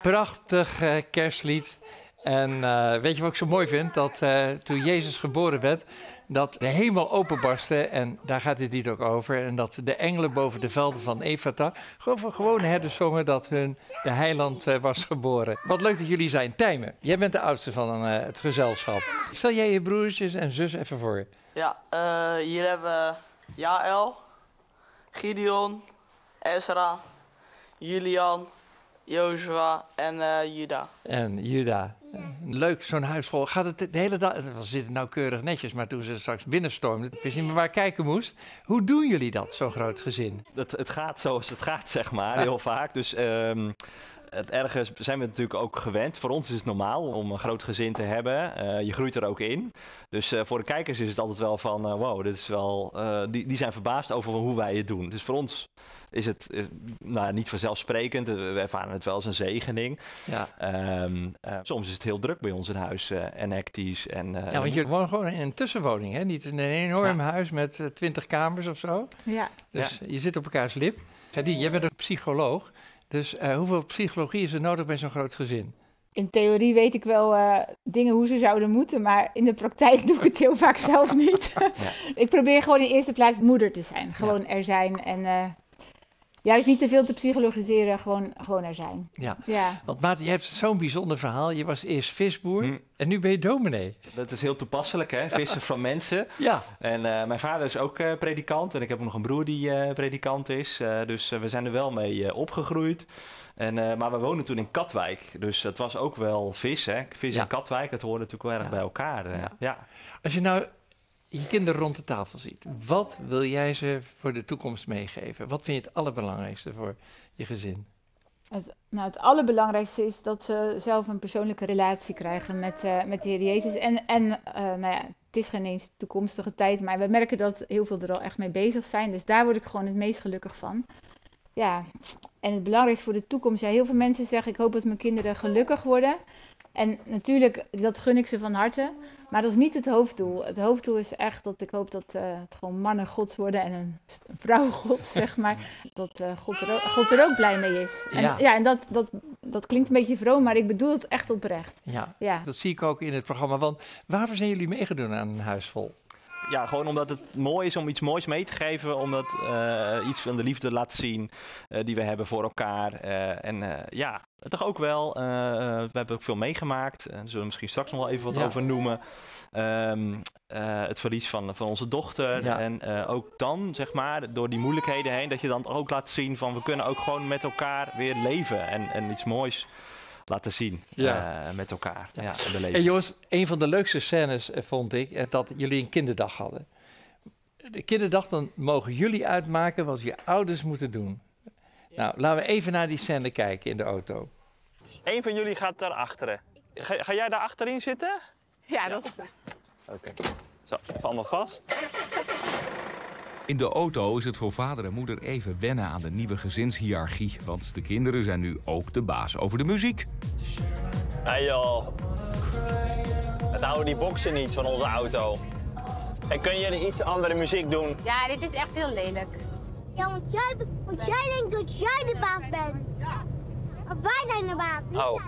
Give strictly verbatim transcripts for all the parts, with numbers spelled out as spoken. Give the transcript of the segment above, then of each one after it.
Prachtig uh, kerstlied. En uh, weet je wat ik zo mooi vind? Dat uh, toen Jezus geboren werd, dat de hemel openbarstte. En daar gaat dit lied ook over. En dat de engelen boven de velden van Ephata gewoon voor gewone herders zongen dat hun de heiland uh, was geboren. Wat leuk dat jullie zijn. Tijmen, jij bent de oudste van uh, het gezelschap. Stel jij je broertjes en zus even voor. Ja, uh, hier hebben we Jaël, Gideon, Ezra, Julian, Jozua en uh, Juda. En Juda. Leuk, zo'n huis vol. Gaat het de hele dag... We zitten nauwkeurig netjes, maar toen ze straks binnenstormden, ik wist niet meer waar ik kijken moest. Hoe doen jullie dat, zo'n groot gezin? Het, het gaat zoals het gaat, zeg maar, heel vaak. Dus um, het ergens zijn we natuurlijk ook gewend. Voor ons is het normaal om een groot gezin te hebben. Uh, je groeit er ook in. Dus uh, voor de kijkers is het altijd wel van, uh, wow, dit is wel... Uh, die, die zijn verbaasd over hoe wij het doen. Dus voor ons is het uh, nou, niet vanzelfsprekend. We ervaren het wel als een zegening. Ja. Um, uh, soms is het heel druk bij ons in huis uh, en hectisch. En, uh, ja, want je woont gewoon in een tussenwoning, hè? Niet in een enorm ja. huis met uh, twintig kamers of zo. Ja. Dus ja. je zit op elkaars lip. Sadie, jij bent een psycholoog. Dus uh, hoeveel psychologie is er nodig bij zo'n groot gezin? In theorie weet ik wel uh, dingen hoe ze zouden moeten, maar in de praktijk doe ik het heel vaak zelf niet. Ja. Ik probeer gewoon in eerste plaats moeder te zijn. Gewoon ja. er zijn en uh, juist niet te veel te psychologiseren, gewoon, gewoon er zijn. Ja, ja. Want Maarten, je hebt zo'n bijzonder verhaal. Je was eerst visboer hm. en nu ben je dominee. Dat is heel toepasselijk, hè? Vissen van mensen. Ja. En uh, mijn vader is ook uh, predikant en ik heb nog een broer die uh, predikant is. Uh, dus uh, we zijn er wel mee uh, opgegroeid. En, uh, maar we woonden toen in Katwijk, dus het was ook wel vis, hè? Vis ja. en Katwijk, het hoorde natuurlijk wel erg ja. bij elkaar. Uh, ja. Ja. Als je nou je kinderen rond de tafel ziet, wat wil jij ze voor de toekomst meegeven? Wat vind je het allerbelangrijkste voor je gezin? Het, nou, het allerbelangrijkste is dat ze zelf een persoonlijke relatie krijgen met, uh, met de Heer Jezus. En, en uh, nou ja, het is geen eens toekomstige tijd, maar we merken dat heel veel er al echt mee bezig zijn. Dus daar word ik gewoon het meest gelukkig van. Ja, en het belangrijkste voor de toekomst. Ja, heel veel mensen zeggen, ik hoop dat mijn kinderen gelukkig worden. En natuurlijk, dat gun ik ze van harte. Maar dat is niet het hoofddoel. Het hoofddoel is echt dat ik hoop dat uh, het gewoon mannen gods worden en een, een vrouw gods, zeg maar. Dat uh, God, er ook, God er ook blij mee is. En, ja. ja, en dat, dat, dat klinkt een beetje vroom, maar ik bedoel het echt oprecht. Ja, ja, dat zie ik ook in het programma. Want waarvoor zijn jullie meegedoen aan een huis vol? Ja, gewoon omdat het mooi is om iets moois mee te geven. Omdat uh, iets van de liefde laat zien uh, die we hebben voor elkaar. Uh, en uh, ja, toch ook wel. Uh, we hebben ook veel meegemaakt. Uh, daar zullen we misschien straks nog wel even wat ja. over noemen. Um, uh, het verlies van, van onze dochter. Ja. En uh, ook dan, zeg maar, door die moeilijkheden heen. Dat je dan ook laat zien van we kunnen ook gewoon met elkaar weer leven. En, en iets moois laten zien ja. uh, met elkaar. Ja. Ja, en jongens, een van de leukste scènes uh, vond ik uh, dat jullie een kinderdag hadden. De kinderdag, dan mogen jullie uitmaken wat je ouders moeten doen. Ja. Nou, laten we even naar die scène kijken in de auto. Eén van jullie gaat daar achteren. Ga, ga jij daar achterin zitten? Ja, dat is goed. Oké. Okay. Zo, even allemaal vast. In de auto is het voor vader en moeder even wennen aan de nieuwe gezinshiërarchie. Want de kinderen zijn nu ook de baas over de muziek. Hé hey joh. Het houden die boksen niet van onze auto. En kun je iets andere muziek doen? Ja, dit is echt heel lelijk. Ja, want jij, want jij denkt dat jij de baas bent. Maar wij zijn de baas, niet oh.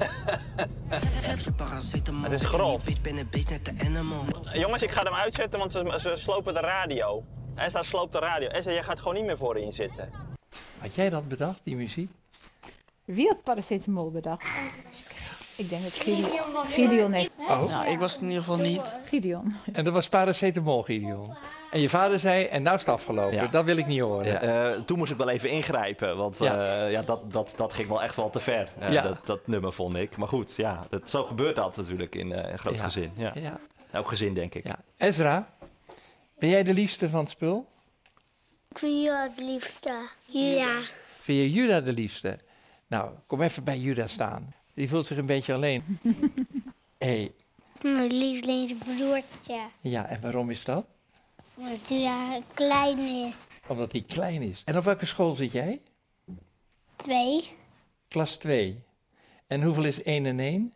Het is grof. Jongens, ik ga hem uitzetten, want ze, ze slopen de radio. Esther sloopt de radio. Esther, jij gaat gewoon niet meer voorin zitten. Had jij dat bedacht, die muziek? Wie had paracetamol bedacht? Ik denk dat Gideon, Gideon heeft. Oh. Nou, ik was het in ieder geval niet. Gideon. En dat was paracetamol, Gideon. En je vader zei, en nou is het afgelopen. Ja. Dat wil ik niet horen. Ja, uh, toen moest ik wel even ingrijpen, want ja. Uh, ja, dat, dat, dat ging wel echt wel te ver. Uh, ja. dat, dat nummer vond ik. Maar goed, ja, dat, zo gebeurt dat natuurlijk in uh, een groot ja. gezin. Ja. Ja. Elk gezin, denk ik. Ja. Ezra, ben jij de liefste van het spul? Ik vind Juda het liefste. Juda. Vind je Juda de liefste? Nou, kom even bij Juda staan. Die voelt zich een beetje alleen. Hey. Mijn lievelingsbroertje. Ja, en waarom is dat? Omdat Juda klein is. Omdat hij klein is. En op welke school zit jij? Twee. Klas twee. En hoeveel is één en één?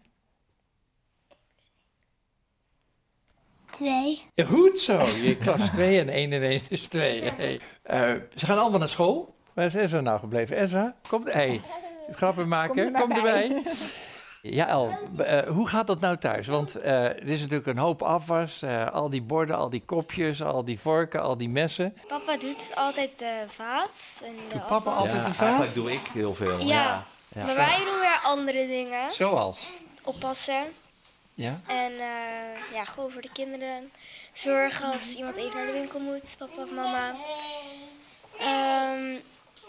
Twee. Ja, goed zo. Je klas twee en één en één is twee. Hey. Uh, ze gaan allemaal naar school. Waar is Ezra nou gebleven? Ezra, kom. Hey. grappen maken. Kom Kom er erbij. maar bij. Ja, El, uh, hoe gaat dat nou thuis? Want uh, er is natuurlijk een hoop afwas. Uh, al die borden, al die kopjes, al die vorken, al die messen. Papa doet altijd de vaat. En de Doet papa afwas. altijd Ja, de vaat? eigenlijk doe ik heel veel. Ja, Ja. Ja. maar wij doen weer andere dingen. Zoals? Oppassen. Ja? En uh, ja, gewoon voor de kinderen. Zorgen als iemand even naar de winkel moet, papa of mama. Um,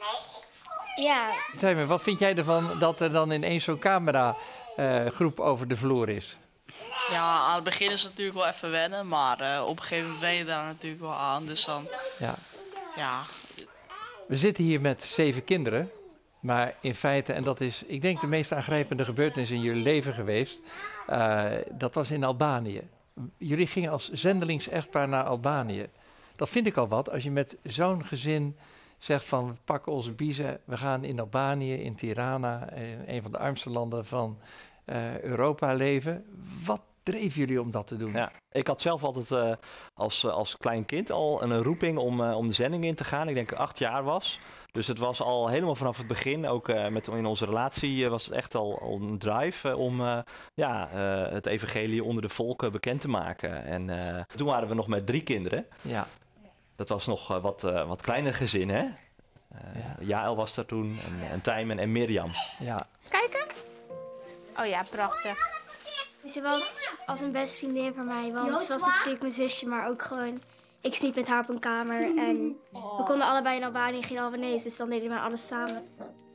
ja. Zeg me, wat vind jij ervan dat er dan ineens zo'n camera uh, groep over de vloer is? Ja, aan het begin is het natuurlijk wel even wennen, maar uh, op een gegeven moment wen je daar natuurlijk wel aan. Dus dan, ja. ja. We zitten hier met zeven kinderen, maar in feite, en dat is, ik denk, de meest aangrijpende gebeurtenis in jullie leven geweest, uh, dat was in Albanië. Jullie gingen als zendelings-echtpaar naar Albanië. Dat vind ik al wat, als je met zo'n gezin zegt van, we pakken onze biezen, we gaan in Albanië, in Tirana, een van de armste landen van uh, Europa leven. Wat dreef jullie om dat te doen? Ja, ik had zelf altijd uh, als, als klein kind al een roeping om, uh, om de zending in te gaan. Ik denk dat ik acht jaar was. Dus het was al helemaal vanaf het begin, ook uh, met, in onze relatie uh, was het echt al, al een drive uh, om uh, ja, uh, het evangelie onder de volken bekend te maken. En uh, toen waren we nog met drie kinderen. Ja. Dat was nog uh, wat, uh, wat kleiner gezin, hè? Uh, ja. Jaël was daar toen, en, en Tijmen en Mirjam. Ja. Kijken? Oh ja, prachtig. Ze was als een beste vriendin van mij, want ze was natuurlijk mijn zusje, maar ook gewoon... Ik sliep met haar op een kamer en we konden allebei in Albanië geen Albanese, dus dan deden we alles samen.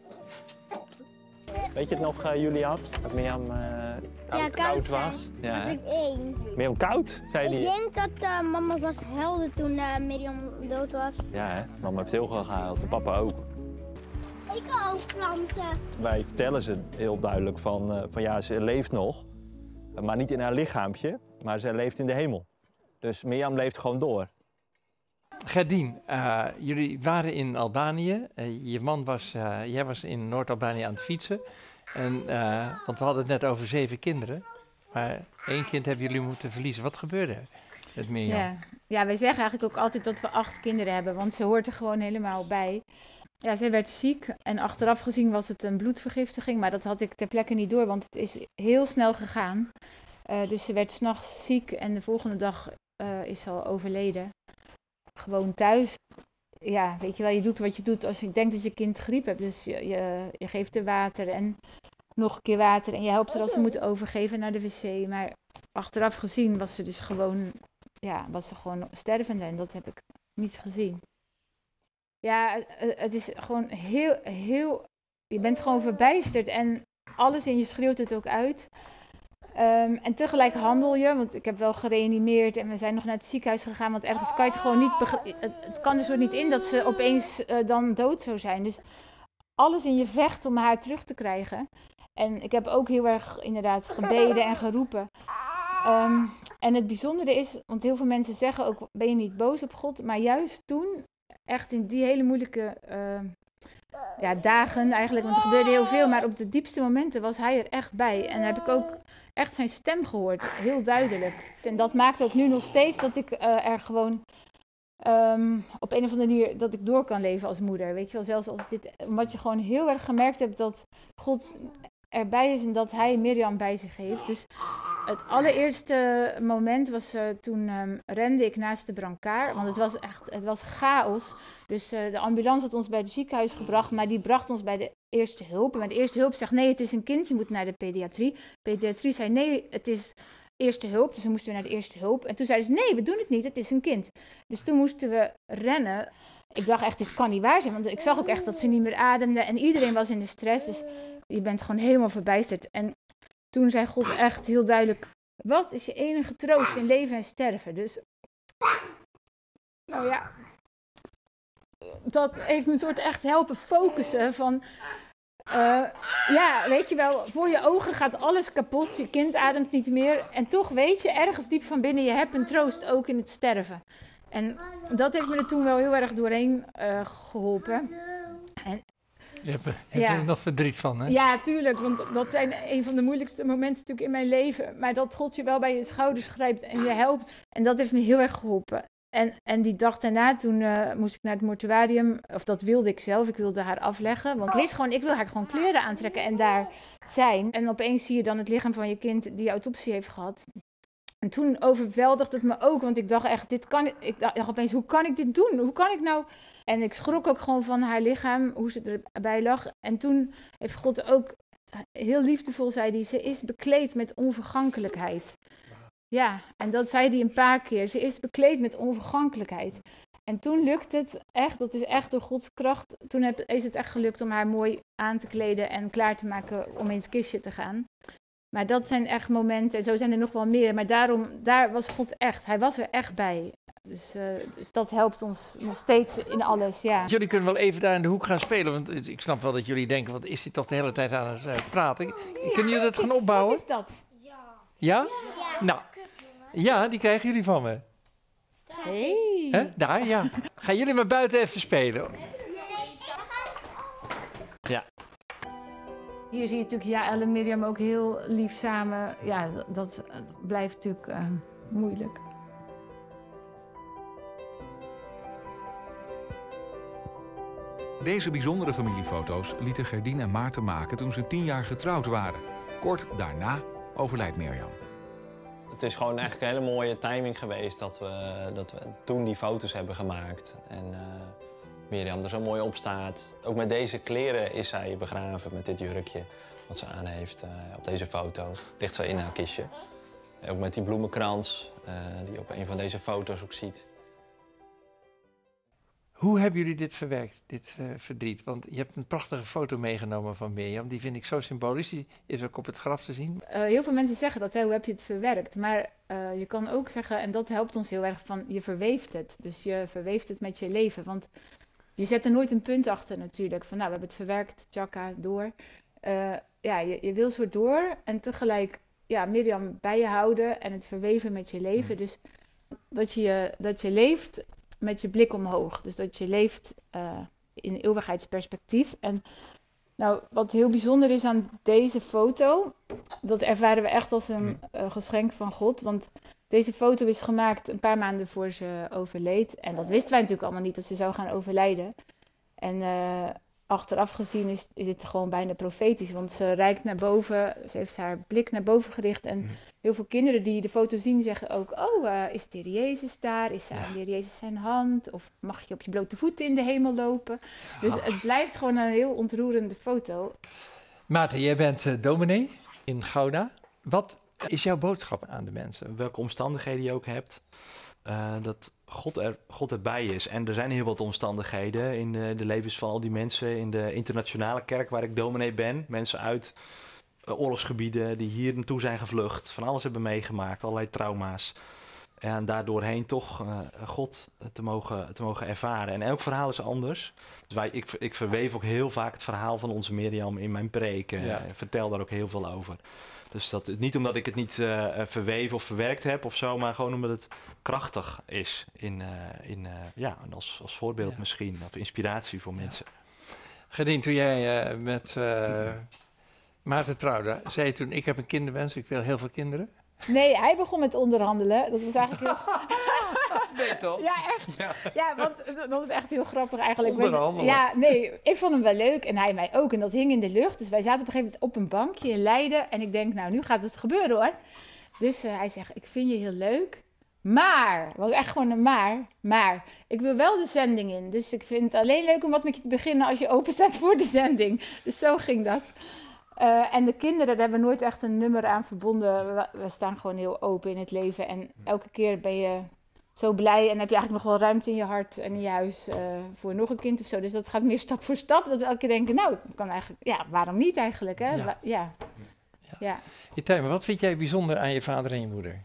Weet je het nog, uh, Julian? Dat Mirjam uh, ja, koud, koud was? Ja, dat ik één. Mirjam koud, zei hij. Ik denk dat uh, mama was huilde toen uh, Mirjam dood was. Ja, hè? Mama heeft heel veel gehuild en papa ook. Ik ook planten. Wij vertellen ze heel duidelijk van, uh, van ja, ze leeft nog, maar niet in haar lichaampje, maar ze leeft in de hemel. Dus Mirjam leeft gewoon door. Gerdien, uh, jullie waren in Albanië. Uh, je man was, uh, jij was in Noord-Albanië aan het fietsen. En, uh, want we hadden het net over zeven kinderen. Maar één kind hebben jullie moeten verliezen. Wat gebeurde er met Mirjam? Ja. ja, wij zeggen eigenlijk ook altijd dat we acht kinderen hebben. Want ze hoort er gewoon helemaal bij. Ja, zij werd ziek. En achteraf gezien was het een bloedvergiftiging. Maar dat had ik ter plekke niet door, want het is heel snel gegaan. Uh, dus ze werd 's nachts ziek en de volgende dag uh, is ze al overleden. Gewoon thuis. Ja, weet je wel, je doet wat je doet als je denkt dat je kind griep hebt. Dus je, je, je geeft haar water en nog een keer water. En je helpt haar als ze moet overgeven naar de wc. Maar achteraf gezien was ze dus gewoon, ja, was ze gewoon stervende. En dat heb ik niet gezien. Ja, het is gewoon heel, heel... Je bent gewoon verbijsterd en alles in je schreeuwt het ook uit. Um, en tegelijk handel je, want ik heb wel gereanimeerd en we zijn nog naar het ziekenhuis gegaan, want ergens kan je het gewoon niet, begrijpen. Het, het kan dus niet in dat ze opeens uh, dan dood zou zijn. Dus alles in je vecht om haar terug te krijgen. En ik heb ook heel erg inderdaad gebeden en geroepen. Um, en het bijzondere is, want heel veel mensen zeggen ook, ben je niet boos op God? Maar juist toen, echt in die hele moeilijke uh, ja, dagen eigenlijk, want er gebeurde heel veel, maar op de diepste momenten was hij er echt bij. En heb ik ook echt zijn stem gehoord, heel duidelijk. En dat maakt ook nu nog steeds dat ik uh, er gewoon um, op een of andere manier, dat ik door kan leven als moeder. Weet je wel, zelfs als dit, omdat je gewoon heel erg gemerkt hebt dat God erbij is en dat hij Mirjam bij zich heeft. Dus het allereerste moment was uh, toen um, rende ik naast de brancard, want het was echt, het was chaos. Dus uh, de ambulance had ons bij het ziekenhuis gebracht, maar die bracht ons bij de eerste hulp. En bij de eerste hulp zegt nee, het is een kind, je moet naar de pediatrie. De pediatrie zei nee, het is eerste hulp, dus we moesten weer naar de eerste hulp. En toen zeiden ze nee, we doen het niet, het is een kind. Dus toen moesten we rennen. Ik dacht echt, dit kan niet waar zijn, want ik zag ook echt dat ze niet meer ademde en iedereen was in de stress. Dus je bent gewoon helemaal verbijsterd. En toen zei God echt heel duidelijk, wat is je enige troost in leven en sterven? Dus, nou ja, dat heeft me een soort echt helpen focussen van, uh, ja, weet je wel, voor je ogen gaat alles kapot, je kind ademt niet meer. En toch weet je, ergens diep van binnen, je hebt een troost ook in het sterven. En dat heeft me er toen wel heel erg doorheen uh, geholpen. En, Je hebt, heb ja. je er nog verdriet van, hè? Ja, tuurlijk, want dat zijn een van de moeilijkste momenten natuurlijk in mijn leven. Maar dat God je wel bij je schouders grijpt en je helpt. En dat heeft me heel erg geholpen. En, en die dag daarna, toen uh, moest ik naar het mortuarium, of dat wilde ik zelf, ik wilde haar afleggen. Want ik wist gewoon, ik wil haar gewoon kleren aantrekken en daar zijn. En opeens zie je dan het lichaam van je kind die autopsie heeft gehad. En toen overweldigde het me ook, want ik dacht echt, dit kan, ik dacht opeens, hoe kan ik dit doen? Hoe kan ik nou... En ik schrok ook gewoon van haar lichaam, hoe ze erbij lag. En toen heeft God ook heel liefdevol, zei hij, ze is bekleed met onvergankelijkheid. Ja, en dat zei hij een paar keer. Ze is bekleed met onvergankelijkheid. En toen lukt het echt, dat is echt door Gods kracht. Toen heb, is het echt gelukt om haar mooi aan te kleden en klaar te maken om in het kistje te gaan. Maar dat zijn echt momenten, zo zijn er nog wel meer. Maar daarom, daar was God echt, hij was er echt bij. Dus, uh, dus dat helpt ons nog steeds in alles, ja. Jullie kunnen wel even daar in de hoek gaan spelen, want ik snap wel dat jullie denken, wat is hij toch de hele tijd aan het uh, praten? Ja, kunnen jullie dat gaan opbouwen? Wat is dat? Ja? Ja? Ja. Nou, ja, die krijgen jullie van me. Hey. Hè? Daar, ja. Gaan jullie maar buiten even spelen? Ja. Hier zie je natuurlijk Jaël en Mirjam ook heel lief samen. Ja, dat, dat blijft natuurlijk uh, moeilijk. Deze bijzondere familiefoto's lieten Gerdien en Maarten maken toen ze tien jaar getrouwd waren. Kort daarna overlijdt Mirjam. Het is gewoon echt een hele mooie timing geweest dat we, dat we toen die foto's hebben gemaakt. En uh, Mirjam er zo mooi op staat. Ook met deze kleren is zij begraven, met dit jurkje wat ze aan heeft uh, op deze foto. Ligt ze in haar kistje. En ook met die bloemenkrans uh, die je op een van deze foto's ook ziet. Hoe hebben jullie dit verwerkt, dit uh, verdriet? Want je hebt een prachtige foto meegenomen van Mirjam. Die vind ik zo symbolisch. Die is ook op het graf te zien. Uh, heel veel mensen zeggen dat, hè, hoe heb je het verwerkt? Maar uh, je kan ook zeggen, en dat helpt ons heel erg, van je verweeft het. Dus je verweeft het met je leven. Want je zet er nooit een punt achter natuurlijk. Van nou, we hebben het verwerkt, tjaka, door. Uh, ja, je, je wil zo door en tegelijk ja, Mirjam bij je houden en het verweven met je leven. Mm. Dus dat je, dat je leeft met je blik omhoog. Dus dat je leeft uh, in eeuwigheidsperspectief. En nou, wat heel bijzonder is aan deze foto, dat ervaren we echt als een uh, geschenk van God. Want deze foto is gemaakt een paar maanden voor ze overleed. En dat wisten wij natuurlijk allemaal niet, dat ze zou gaan overlijden. En uh, achteraf gezien is, is het gewoon bijna profetisch. Want ze reikt naar boven, ze heeft haar blik naar boven gericht. En heel veel kinderen die de foto zien zeggen ook, oh, uh, is de Heer Jezus daar? Is aan de Heer Jezus zijn hand? Of mag je op je blote voeten in de hemel lopen? Dus oh. Het blijft gewoon een heel ontroerende foto. Maarten, jij bent uh, dominee in Gouda. Wat is jouw boodschap aan de mensen? Welke omstandigheden je ook hebt, uh, dat God, er, God erbij is. En er zijn heel wat omstandigheden in de, de levens van al die mensen. In de internationale kerk waar ik dominee ben. Mensen uit uh, oorlogsgebieden die hier naartoe zijn gevlucht. Van alles hebben meegemaakt, allerlei trauma's. En daardoorheen toch uh, God te mogen, te mogen ervaren. En elk verhaal is anders. Dus wij, ik, ik verweef ook heel vaak het verhaal van onze Mirjam in mijn preken. Ja. Uh, vertel daar ook heel veel over. Dus dat niet omdat ik het niet uh, verweven of verwerkt heb of zo, maar gewoon omdat het krachtig is. In, uh, in, uh, ja, als, als voorbeeld ja. misschien, of inspiratie voor ja. mensen. Gerdien, toen jij uh, met uh, Maarten trouwde, zei je toen, ik heb een kinderwens, ik wil heel veel kinderen. Nee, hij begon met onderhandelen. Dat was eigenlijk heel... Nee, toch? Ja, echt. Ja, ja want dat was echt heel grappig eigenlijk. Onderhandelen? Ja, nee, ik vond hem wel leuk en hij mij ook. En dat hing in de lucht. Dus wij zaten op een gegeven moment op een bankje in Leiden. En ik denk, nou, nu gaat het gebeuren hoor. Dus uh, hij zegt, ik vind je heel leuk. Maar, het was echt gewoon een maar. Maar, ik wil wel de zending in. Dus ik vind het alleen leuk om wat met je te beginnen als je open staat voor de zending. Dus zo ging dat. Uh, en de kinderen, daar hebben we nooit echt een nummer aan verbonden. We, we staan gewoon heel open in het leven. En elke keer ben je zo blij en heb je eigenlijk nog wel ruimte in je hart en in je huis uh, voor nog een kind of zo. Dus dat gaat meer stap voor stap. Dat we elke keer denken, nou, kan eigenlijk, ja, waarom niet eigenlijk? Hè? Ja. ja. ja. ja. Hey, Tijmen, wat vind jij bijzonder aan je vader en je moeder?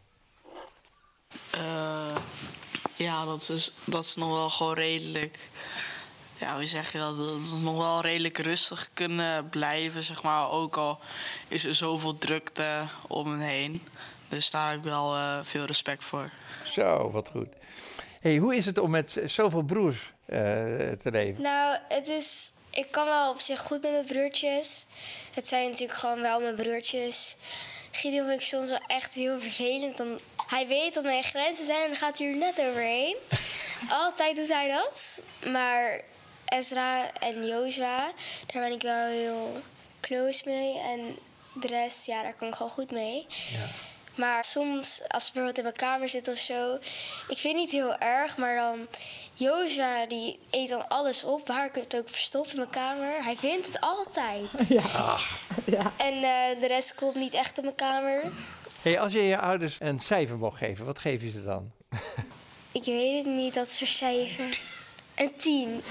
Uh, ja, dat is, dat is nog wel gewoon redelijk... Ja, hoe zeg je dat? Dat ze nog wel redelijk rustig kunnen blijven, zeg maar. Ook al is er zoveel drukte om hen heen. Dus daar heb ik wel uh, veel respect voor. Zo, wat goed. Hey, hoe is het om met zoveel broers uh, te leven? Nou, het is... Ik kan wel op zich goed met mijn broertjes. Het zijn natuurlijk gewoon wel mijn broertjes. Gideon vind ik soms wel echt heel vervelend. Dan, hij weet dat mijn grenzen zijn en dan gaat hij er net overheen. Altijd doet hij dat. Maar Ezra en Jozua, daar ben ik wel heel close mee. En de rest, ja, daar kom ik gewoon goed mee. Ja. Maar soms, als ik bijvoorbeeld in mijn kamer zit of zo, ik vind het niet heel erg, maar dan Jozua die eet dan alles op, waar ik het ook verstop in mijn kamer. Hij vindt het altijd. Ja. ja. En uh, de rest komt niet echt in mijn kamer. Hey, als je je ouders een cijfer mocht geven, wat geef je ze dan? Ik weet het niet, dat soort cijfer. Een tien.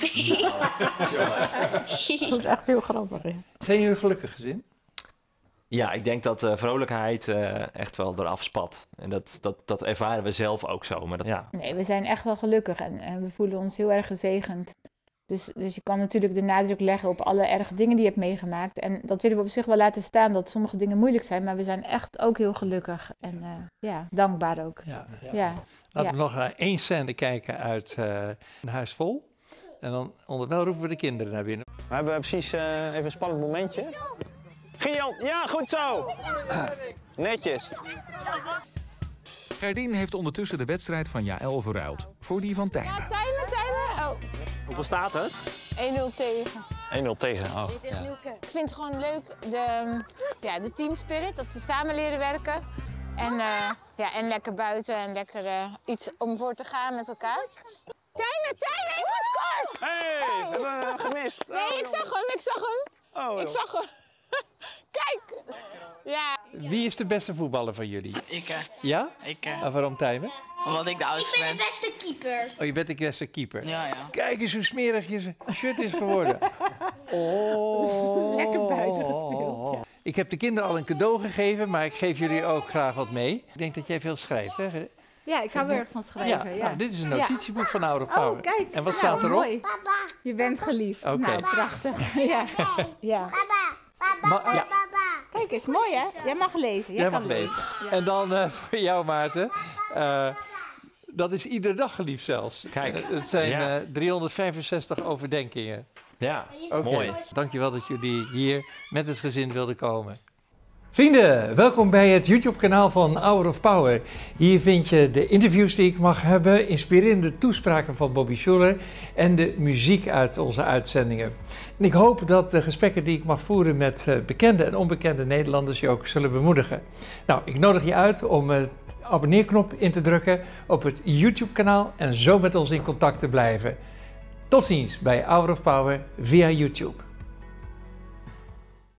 Dat is echt heel grappig. Ja. Zijn jullie een gelukkig gezin? Ja, ik denk dat de uh, vrolijkheid uh, echt wel eraf spat. En dat, dat, dat ervaren we zelf ook zo. Maar dat, ja. Nee, we zijn echt wel gelukkig en, en we voelen ons heel erg gezegend. Dus, dus je kan natuurlijk de nadruk leggen op alle erge dingen die je hebt meegemaakt. En dat willen we op zich wel laten staan, dat sommige dingen moeilijk zijn. Maar we zijn echt ook heel gelukkig en uh, ja, dankbaar ook. Ja, ja. ja. Laten ja. we nog naar één scène kijken uit uh, Een Huis Vol. En dan onderwijl roepen we de kinderen naar binnen. We hebben precies uh, even een spannend momentje. Gideon, ja, goed zo! Netjes. Gerdien heeft ondertussen de wedstrijd van Jaël verruild voor die van Tijmen. Ja, Tijmen, Tijmen. Oh. Hoeveel staat het? één nul tegen. één nul tegen, oh. Ja. Ik vind het gewoon leuk, de, ja, de teamspirit, dat ze samen leren werken. En, uh, ja, en lekker buiten en lekker uh, iets om voor te gaan met elkaar. Tijmen, Tijmen heeft gescoord! Hey, hey, we hebben hem gemist. Nee, oh, ik zag hem, ik zag hem. Oh, ik zag hem. Kijk! Ja. Wie is de beste voetballer van jullie? Ik, uh, Ja? ik. Uh, en waarom Tijmen? Omdat ik de oudste ben. Ik ben de beste keeper. Oh, je bent de beste keeper. Ja, ja. Kijk eens hoe smerig je shirt is geworden. Oh. Lekker buiten gespeeld. Ja. Ik heb de kinderen al een cadeau gegeven, maar ik geef jullie ook graag wat mee. Ik denk dat jij veel schrijft, hè? Ja, ik hou weer van schrijven. Ja, ja. nou, dit is een notitieboek ja. van Hour of Power. Oh, kijk. En wat nou, staat erop? Mooi. Papa. Je bent geliefd. Okay. Nou, prachtig. ja. ja. Papa, papa, Ma ja. papa. Kijk eens, mooi hè? Jij mag lezen. Jij, Jij kan mag lezen. lezen. Ja. En dan uh, voor jou, Maarten. Uh, dat is iedere dag geliefd zelfs. Kijk. Uh, het zijn ja. uh, driehonderdvijfenzestig overdenkingen. Ja, okay. mooi. Dankjewel dat jullie hier met het gezin wilden komen. Vrienden, welkom bij het YouTube-kanaal van Hour of Power. Hier vind je de interviews die ik mag hebben, inspirerende toespraken van Bobby Schuller en de muziek uit onze uitzendingen. En ik hoop dat de gesprekken die ik mag voeren met bekende en onbekende Nederlanders je ook zullen bemoedigen. Nou, ik nodig je uit om de abonneerknop in te drukken op het YouTube-kanaal en zo met ons in contact te blijven. Tot ziens bij Hour of Power via YouTube.